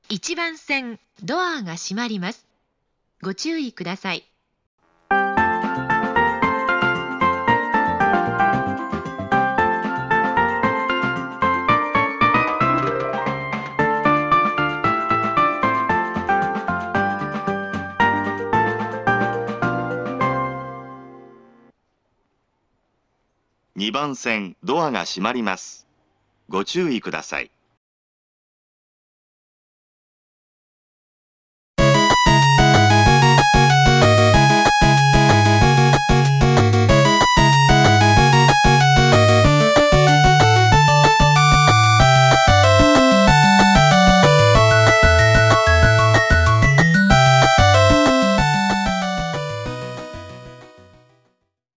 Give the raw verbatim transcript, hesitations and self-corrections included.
いちばん線ドアが閉まります。ご注意ください。 にばん線ドアが閉まります。ご注意ください。